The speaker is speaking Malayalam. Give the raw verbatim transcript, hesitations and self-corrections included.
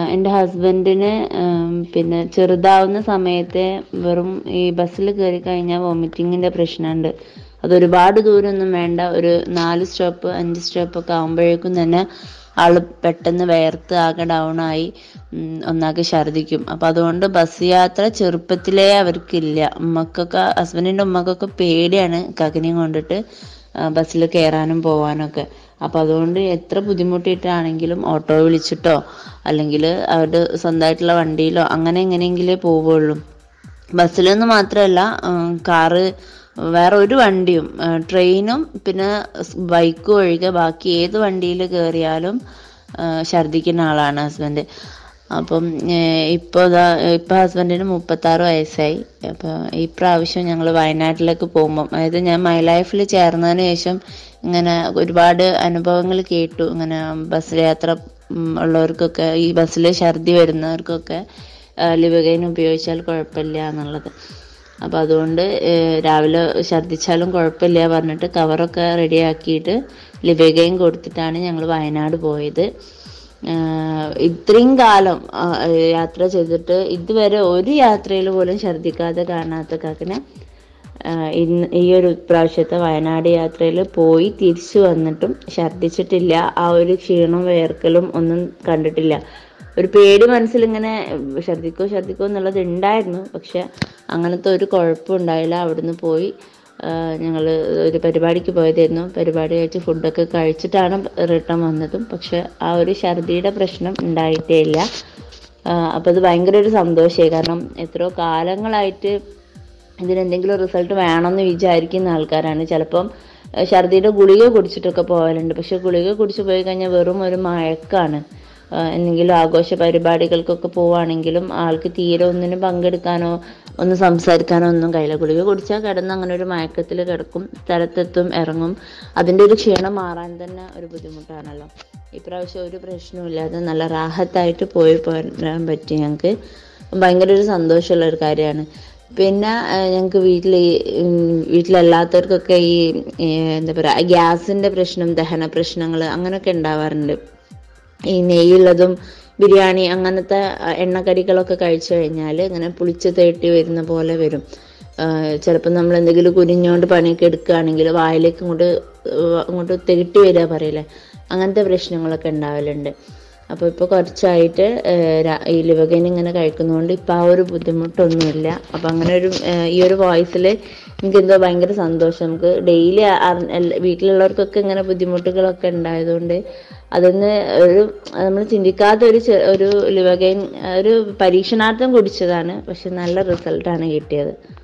എൻ്റെ ഹസ്ബൻഡിന് പിന്നെ ചെറുതാവുന്ന സമയത്തെ വെറും ഈ ബസ്സിൽ കയറി കഴിഞ്ഞാൽ വോമിറ്റിങ്ങിൻ്റെ പ്രശ്നമുണ്ട്. അതൊരുപാട് ദൂരമൊന്നും വേണ്ട, ഒരു നാല് സ്റ്റോപ്പ് അഞ്ച് സ്റ്റോപ്പൊക്കെ ആകുമ്പോഴേക്കും തന്നെ ആൾ പെട്ടെന്ന് വേർത്ത് ആകെ ഡൗണായി ഒന്നാകെ ഛർദ്ദിക്കും. അപ്പം അതുകൊണ്ട് ബസ് യാത്ര ചെറുപ്പത്തിലേ അവർക്കില്ല. ഉമ്മക്കൊക്കെ, ഹസ്ബൻഡിൻ്റെ ഉമ്മക്കൊക്കെ പേടിയാണ് കകനെയും കൊണ്ടിട്ട് ബസ്സിൽ കയറാനും പോകാനൊക്കെ. അപ്പം അതുകൊണ്ട് എത്ര ബുദ്ധിമുട്ടിയിട്ടാണെങ്കിലും ഓട്ടോ വിളിച്ചിട്ടോ അല്ലെങ്കിൽ അവരുടെ സ്വന്തമായിട്ടുള്ള വണ്ടിയിലോ അങ്ങനെ എങ്ങനെയെങ്കിലേ പോവുള്ളൂ. ബസ്സിലൊന്നും മാത്രമല്ല, കാറ്, വേറെ ഒരു വണ്ടിയും, ട്രെയിനും പിന്നെ ബൈക്കും ഒഴികെ ബാക്കി ഏത് വണ്ടിയിൽ കയറിയാലും ഛർദ്ദിക്കുന്ന ആളാണ് ഹസ്ബൻഡ്. അപ്പം ഇപ്പോൾ ഇതാ ഇപ്പം ഹസ്ബൻഡിന് മുപ്പത്താറ് വയസ്സായി. അപ്പോൾ ഈ പ്രാവശ്യം ഞങ്ങൾ വയനാട്ടിലേക്ക് പോകുമ്പം, അതായത് ഞാൻ മൈ ലൈഫിൽ ചേർന്നതിന് ശേഷം ഇങ്ങനെ ഒരുപാട് അനുഭവങ്ങൾ കേട്ടു. ഇങ്ങനെ ബസ് യാത്ര ഉള്ളവർക്കൊക്കെ, ഈ ബസ്സിൽ ഛർദി വരുന്നവർക്കൊക്കെ ലിവഗൈൻ ഉപയോഗിച്ചാൽ കുഴപ്പമില്ല എന്നുള്ളത്. അപ്പോൾ അതുകൊണ്ട് രാവിലെ ഛർദ്ദിച്ചാലും കുഴപ്പമില്ല പറഞ്ഞിട്ട് കവറൊക്കെ റെഡിയാക്കിയിട്ട് ലിവഗൈൻ കൊടുത്തിട്ടാണ് ഞങ്ങൾ വയനാട് പോയത്. ഇത്രയും കാലം യാത്ര ചെയ്തിട്ട് ഇതുവരെ ഒരു യാത്രയിൽ പോലും ഛർദ്ദിക്കാതെ കാണാത്ത കാക്കനെ ഇന്ന് ഈ ഒരു പ്രാവശ്യത്തെ വയനാട് യാത്രയിൽ പോയി തിരിച്ചു വന്നിട്ടും ഛർദ്ദിച്ചിട്ടില്ല. ആ ഒരു ക്ഷീണവും വേർക്കലും ഒന്നും കണ്ടിട്ടില്ല. ഒരു പേടി മനസ്സിലിങ്ങനെ ഛർദ്ദിക്കോ ഛർദ്ദിക്കോ എന്നുള്ളത് ഉണ്ടായിരുന്നു, പക്ഷെ അങ്ങനത്തെ ഒരു കുഴപ്പം ഉണ്ടായില്ല. അവിടുന്ന് പോയി ഞങ്ങൾ ഒരു പരിപാടിക്ക് പോയതായിരുന്നു. പരിപാടി കഴിച്ച് ഫുഡൊക്കെ കഴിച്ചിട്ടാണ് റിട്ടേൺ വന്നതും, പക്ഷെ ആ ഒരു ഛർദിയുടെ പ്രശ്നം ഉണ്ടായിട്ടേ ഇല്ല. അപ്പോൾ അത് ഭയങ്കര ഒരു സന്തോഷമായി. കാരണം എത്രയോ കാലങ്ങളായിട്ട് ഇതിനെന്തെങ്കിലും റിസൾട്ട് വേണമെന്ന് വിചാരിക്കുന്ന ആൾക്കാരാണ്. ചിലപ്പം ഛർദിയുടെ ഗുളിക കുടിച്ചിട്ടൊക്കെ പോകലുണ്ട്, പക്ഷെ ഗുളിക കുടിച്ച് പോയി കഴിഞ്ഞാൽ വെറും ഒരു മയക്കാണ്. എന്തെങ്കിലും ആഘോഷ പരിപാടികൾക്കൊക്കെ പോവുകയാണെങ്കിലും ആൾക്ക് തീരെ ഒന്നിനും പങ്കെടുക്കാനോ ഒന്ന് സംസാരിക്കാനോ ഒന്നും കഴിയില്ല. ഗുളിക കുടിച്ചാൽ കിടന്ന് അങ്ങനെ ഒരു മയക്കത്തിൽ കിടക്കും, സ്ഥലത്തെത്തും, ഇറങ്ങും. അതിൻ്റെ ഒരു ക്ഷീണം മാറാൻ തന്നെ ഒരു ബുദ്ധിമുട്ടാണല്ലോ. ഇപ്രാവശ്യം ഒരു പ്രശ്നമില്ലാതെ നല്ല റാഹത്തായിട്ട് പോയി പോരാൻ പറ്റി. ഞങ്ങൾക്ക് ഭയങ്കര ഒരു സന്തോഷമുള്ള ഒരു കാര്യമാണ്. പിന്നെ ഞങ്ങൾക്ക് വീട്ടിൽ വീട്ടിലല്ലാത്തവർക്കൊക്കെ ഈ എന്താ പറയുക, ഗ്യാസിൻ്റെ പ്രശ്നം, ദഹന പ്രശ്നങ്ങൾ അങ്ങനെയൊക്കെ ഉണ്ടാവാറുണ്ട്. ഈ നെയ്യുള്ളതും ബിരിയാണി അങ്ങനത്തെ എണ്ണക്കടികളൊക്കെ കഴിച്ചു കഴിഞ്ഞാൽ ഇങ്ങനെ പുളിച്ച് തേട്ടി വരുന്ന പോലെ വരും. ചിലപ്പോൾ നമ്മൾ എന്തെങ്കിലും കുനിഞ്ഞുകൊണ്ട് പണിയൊക്കെ എടുക്കുകയാണെങ്കിൽ വായിലേക്ക് ഇങ്ങോട്ട് അങ്ങോട്ട് തേട്ടി വരിക പറയില്ലേ, അങ്ങനത്തെ പ്രശ്നങ്ങളൊക്കെ ഉണ്ടാവലുണ്ട്. അപ്പോൾ ഇപ്പോൾ കുറച്ചായിട്ട് ഈ ലിവഗൈൻ ഇങ്ങനെ കഴിക്കുന്നതുകൊണ്ട് ഇപ്പോൾ ആ ഒരു ബുദ്ധിമുട്ടൊന്നുമില്ല. അപ്പോൾ അങ്ങനെ ഒരു ഈ ഒരു വോയിസിൽ എനിക്ക് എന്തോ ഭയങ്കര സന്തോഷം. നമുക്ക് ഡെയിലി വീട്ടിലുള്ളവർക്കൊക്കെ ഇങ്ങനെ ബുദ്ധിമുട്ടുകളൊക്കെ ഉണ്ടായതുകൊണ്ട് അതൊന്ന് ഒരു നമ്മൾ ചിന്തിക്കാത്ത ഒരു ഒരു ലിവഗൈൻ ഒരു പരീക്ഷണാർത്ഥം കുടിച്ചതാണ്, പക്ഷെ നല്ല റിസൾട്ടാണ് കിട്ടിയത്.